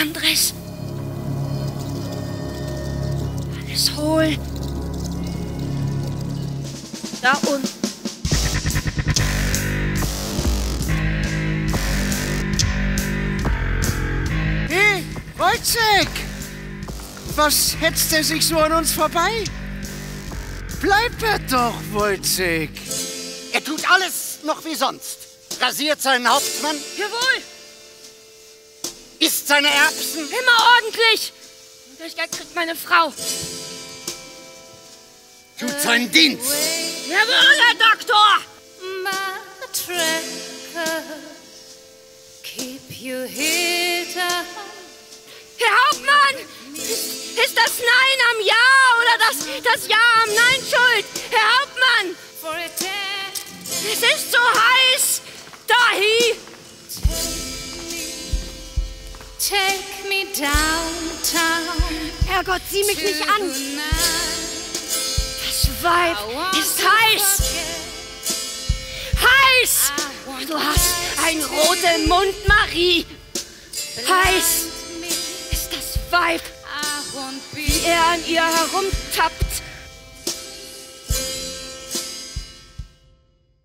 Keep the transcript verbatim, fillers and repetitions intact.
Andres. Alles hohl. Da unten. Hey, Wojciech! Was hetzt er sich so an uns vorbei? Bleib er doch, Wojciech! Er tut alles noch wie sonst. Rasiert seinen Hauptmann, Jawohl. isst seine Erbsen. Immer ordentlich. Und Durchgeld kriegt meine Frau. Tut seinen Dienst. Jawohl, Herr Doktor. Keep your head up. Herr Hauptmann, ist, ist das Nein am Ja oder das, das Ja am Nein schuld? Herr Hauptmann, For a day, es ist so heiß. Dahi. take me downtown. Herrgott, sieh mich nicht an. tonight. Das Weib I want ist to heiß. forget. Heiß. I want Du to hast einen forget. roten Mund, Marie. Heiß Me. ist das Weib, I won't be wie er an ihr herumtappt.